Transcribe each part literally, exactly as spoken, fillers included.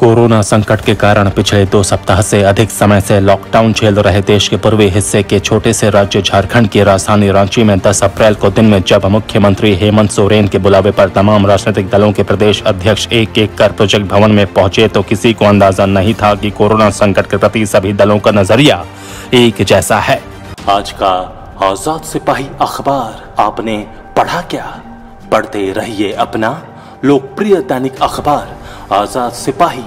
Corona संकट के कारण पिछले दो सप्ताह से अधिक समय से लॉकडाउन झेल रहे देश के पूर्वी हिस्से के छोटे से राज्य झारखंड की राजधानी रांची में दस अप्रैल को दिन में जब मुख्यमंत्री हेमंत सोरेन के बुलावे पर तमाम राजनीतिक दलों के प्रदेश अध्यक्ष एक एक कर प्रोजेक्ट भवन में पहुंचे तो किसी को अंदाजा नहीं था कि कोरोना संकट के प्रति सभी दलों का नजरिया एक जैसा है। आज का आजाद सिपाही अखबार आपने पढ़ा क्या? पढ़ते रहिए अपना लोकप्रिय दैनिक अखबार आजाद सिपाही।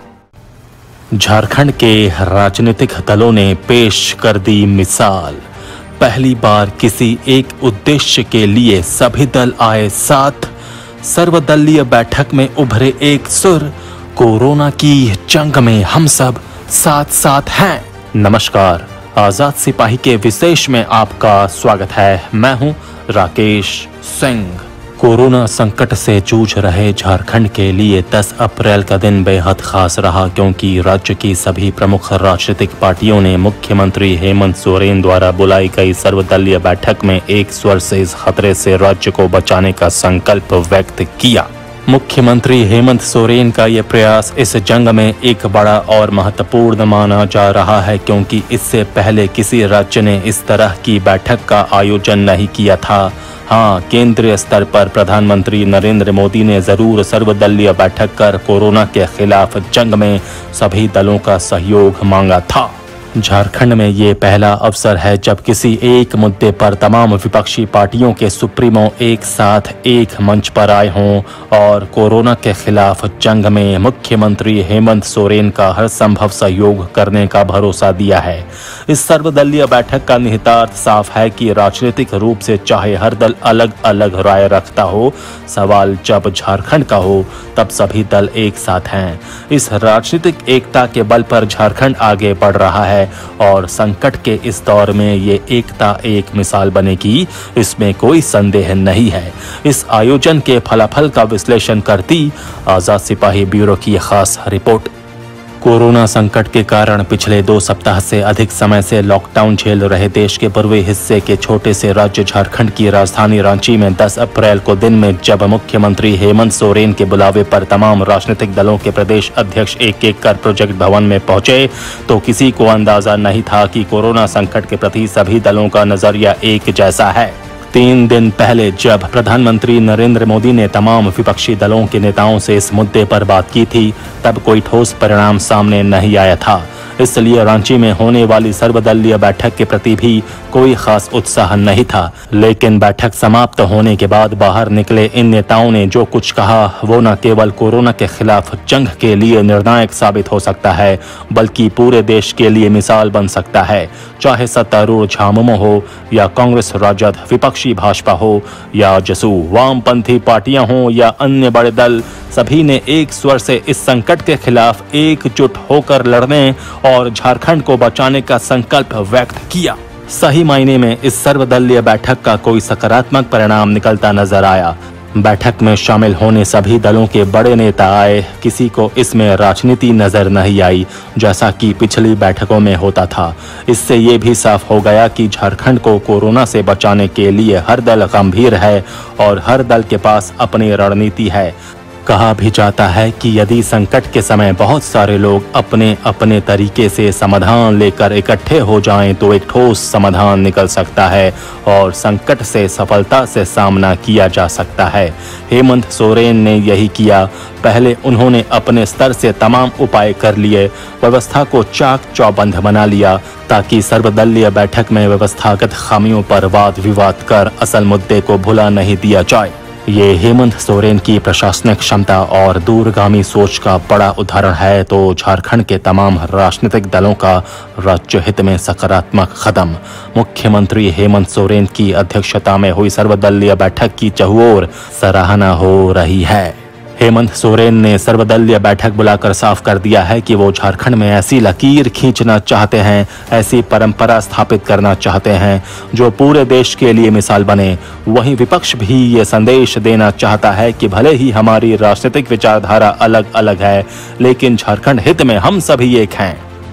झारखंड के राजनीतिक दलों ने पेश कर दी मिसाल। पहली बार किसी एक उद्देश्य के लिए सभी दल आए साथ। सर्वदलीय बैठक में उभरे एक सुर, कोरोना की जंग में हम सब साथ साथ हैं। नमस्कार, आजाद सिपाही के विशेष में आपका स्वागत है। मैं हूं राकेश सिंह। कोरोना संकट से जूझ रहे झारखंड के लिए दस अप्रैल का दिन बेहद खास रहा, क्योंकि राज्य की सभी प्रमुख राजनीतिक पार्टियों ने मुख्यमंत्री हेमंत सोरेन द्वारा बुलाई गई सर्वदलीय बैठक में एक स्वर से इस खतरे से राज्य को बचाने का संकल्प व्यक्त किया। मुख्यमंत्री हेमंत सोरेन का यह प्रयास इस जंग में एक बड़ा और महत्वपूर्ण माना जा रहा है, क्योंकि इससे पहले किसी राज्य ने इस तरह की बैठक का आयोजन नहीं किया था। हाँ, केंद्रीय स्तर पर प्रधानमंत्री नरेंद्र मोदी ने जरूर सर्वदलीय बैठक कर कोरोना के खिलाफ जंग में सभी दलों का सहयोग मांगा था। झारखंड में ये पहला अवसर है जब किसी एक मुद्दे पर तमाम विपक्षी पार्टियों के सुप्रीमो एक साथ एक मंच पर आए हों और कोरोना के खिलाफ जंग में मुख्यमंत्री हेमंत सोरेन का हर संभव सहयोग करने का भरोसा दिया है। इस सर्वदलीय बैठक का निहितार्थ साफ है कि राजनीतिक रूप से चाहे हर दल अलग अलग राय रखता हो, सवाल जब झारखंड का हो तब सभी दल एक साथ हैं। इस राजनीतिक एकता के बल पर झारखंड आगे बढ़ रहा है और संकट के इस दौर में ये एकता एक मिसाल बनेगी, इसमें कोई संदेह नहीं है। इस आयोजन के फलाफल का विश्लेषण करती आजाद सिपाही ब्यूरो की खास रिपोर्ट। कोरोना संकट के कारण पिछले दो सप्ताह से अधिक समय से लॉकडाउन झेल रहे देश के पूर्वी हिस्से के छोटे से राज्य झारखंड की राजधानी रांची में दस अप्रैल को दिन में जब मुख्यमंत्री हेमंत सोरेन के बुलावे पर तमाम राजनीतिक दलों के प्रदेश अध्यक्ष एक एक कर प्रोजेक्ट भवन में पहुंचे तो किसी को अंदाजा नहीं था कि कोरोना संकट के प्रति सभी दलों का नजरिया एक जैसा है। तीन दिन पहले जब प्रधानमंत्री नरेंद्र मोदी ने तमाम विपक्षी दलों के नेताओं से इस मुद्दे पर बात की थी, तब कोई ठोस परिणाम सामने नहीं आया था। इसलिए रांची में होने वाली सर्वदलीय बैठक के प्रति भी कोई खास उत्साह नहीं था। लेकिन बैठक समाप्त होने के बाद बाहर निकले इन नेताओं ने जो कुछ कहा वो न केवल कोरोना के खिलाफ जंग के लिए निर्णायक साबित हो सकता है, बल्कि पूरे देश के लिए मिसाल बन सकता है। चाहे सत्तारूढ़ झामुमो हो या कांग्रेस राजद, विपक्षी भाजपा हो या जसू वामपंथी पार्टियां हों या अन्य बड़े दल, सभी ने एक स्वर से इस संकट के खिलाफ एकजुट होकर लड़ने और झारखंड को बचाने का संकल्प व्यक्त किया। सही मायने में इस सर्वदलीय बैठक का कोई सकारात्मक परिणाम निकलता नजर आया। बैठक में शामिल होने सभी दलों के बड़े नेता आए, किसी को इसमें राजनीति नजर नहीं आई जैसा कि पिछली बैठकों में होता था। इससे ये भी साफ हो गया कि झारखंड को कोरोना से बचाने के लिए हर दल गंभीर है और हर दल के पास अपनी रणनीति है। कहा भी जाता है कि यदि संकट के समय बहुत सारे लोग अपने अपने तरीके से समाधान लेकर इकट्ठे हो जाएं तो एक ठोस समाधान निकल सकता है और संकट से सफलता से सामना किया जा सकता है। हेमंत सोरेन ने यही किया। पहले उन्होंने अपने स्तर से तमाम उपाय कर लिए, व्यवस्था को चाक चौबंद बना लिया ताकि सर्वदलीय बैठक में व्यवस्थागत खामियों पर वाद विवाद कर असल मुद्दे को भुला नहीं दिया जाए। ये हेमंत सोरेन की प्रशासनिक क्षमता और दूरगामी सोच का बड़ा उदाहरण है। तो झारखंड के तमाम राजनीतिक दलों का राज्य हित में सकारात्मक कदम। मुख्यमंत्री हेमंत सोरेन की अध्यक्षता में हुई सर्वदलीय बैठक की चहुओर सराहना हो रही है। हेमंत सोरेन ने सर्वदलीय बैठक बुलाकर साफ कर दिया है कि वो झारखंड में ऐसी लकीर खींचना चाहते हैं, ऐसी परंपरा स्थापित करना चाहते हैं जो पूरे देश के लिए मिसाल बने। वहीं विपक्ष भी ये संदेश देना चाहता है कि भले ही हमारी राजनीतिक विचारधारा अलग अलग है, लेकिन झारखंड हित में हम सभी एक हैं।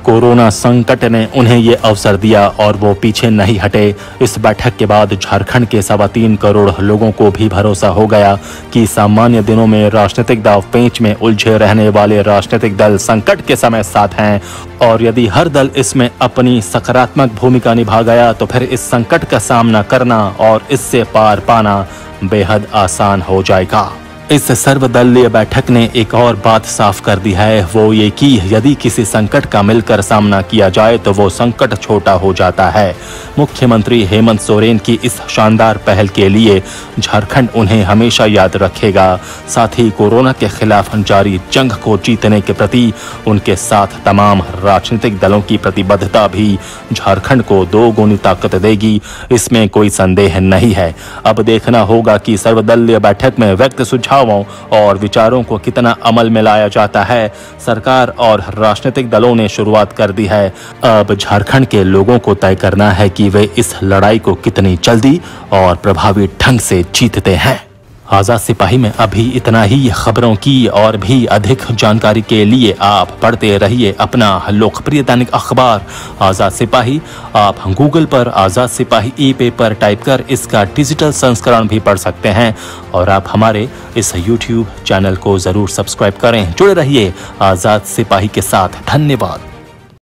कोरोना संकट ने उन्हें ये अवसर दिया और वो पीछे नहीं हटे। इस बैठक के बाद झारखंड के सवा तीन करोड़ लोगों को भी भरोसा हो गया कि सामान्य दिनों में राजनीतिक दांवपेच में उलझे रहने वाले राजनीतिक दल संकट के समय साथ हैं, और यदि हर दल इसमें अपनी सकारात्मक भूमिका निभा गया तो फिर इस संकट का सामना करना और इससे पार पाना बेहद आसान हो जाएगा। इस सर्वदलीय बैठक ने एक और बात साफ कर दी है, वो ये कि यदि किसी संकट का मिलकर सामना किया जाए तो वो संकट छोटा हो जाता है। मुख्यमंत्री हेमंत सोरेन की इस शानदार पहल के लिए झारखंड उन्हें हमेशा याद रखेगा। साथ ही कोरोना के खिलाफ जारी जंग को जीतने के प्रति उनके साथ तमाम राजनीतिक दलों की प्रतिबद्धता भी झारखंड को दो गुनी ताकत देगी, इसमें कोई संदेह नहीं है। अब देखना होगा कि सर्वदलीय बैठक में व्यक्त सुझाव और विचारों को कितना अमल में लाया जाता है। सरकार और राजनीतिक दलों ने शुरुआत कर दी है, अब झारखंड के लोगों को तय करना है कि वे इस लड़ाई को कितनी जल्दी और प्रभावी ढंग से जीतते हैं। आजाद सिपाही में अभी इतना ही। खबरों की और भी अधिक जानकारी के लिए आप पढ़ते रहिए अपना लोकप्रिय दैनिक अखबार आजाद सिपाही। आप गूगल पर आजाद सिपाही ई पेपर टाइप कर इसका डिजिटल संस्करण भी पढ़ सकते हैं, और आप हमारे इस यूट्यूब चैनल को जरूर सब्सक्राइब करें। जुड़े रहिए आजाद सिपाही के साथ। धन्यवाद।